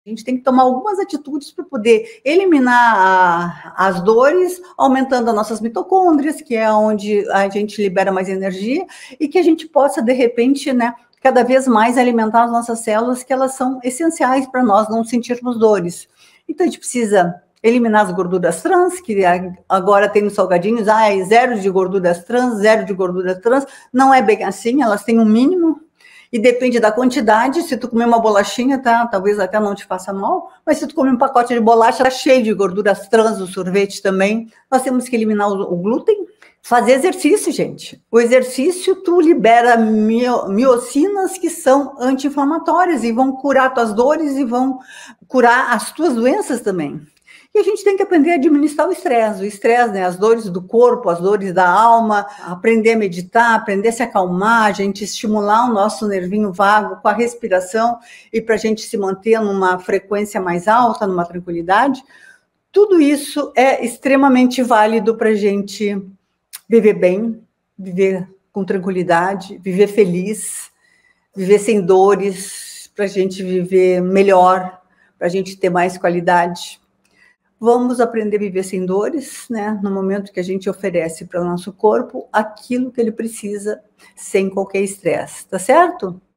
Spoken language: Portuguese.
A gente tem que tomar algumas atitudes para poder eliminar as dores, aumentando as nossas mitocôndrias, que é onde a gente libera mais energia, e que a gente possa, de repente, né, cada vez mais alimentar as nossas células, que elas são essenciais para nós não sentirmos dores. Então, a gente precisa eliminar as gorduras trans, que agora tem nos salgadinhos, é zero de gorduras trans, zero de gorduras trans. Não é bem assim, elas têm um mínimo, e depende da quantidade. Se tu comer uma bolachinha, tá, talvez até não te faça mal, mas se tu comer um pacote de bolacha, tá cheio de gorduras trans, o sorvete também. Nós temos que eliminar o glúten. Fazer exercício, gente. O exercício, tu libera miocinas que são anti-inflamatórias e vão curar tuas dores e vão curar as tuas doenças também. E a gente tem que aprender a administrar o estresse, né? As dores do corpo, as dores da alma, aprender a meditar, aprender a se acalmar, a gente estimular o nosso nervinho vago com a respiração e para a gente se manter numa frequência mais alta, numa tranquilidade. Tudo isso é extremamente válido para a gente viver bem, viver com tranquilidade, viver feliz, viver sem dores, para a gente viver melhor, para a gente ter mais qualidade. Vamos aprender a viver sem dores, né? No momento que a gente oferece para o nosso corpo aquilo que ele precisa, sem qualquer estresse, tá certo?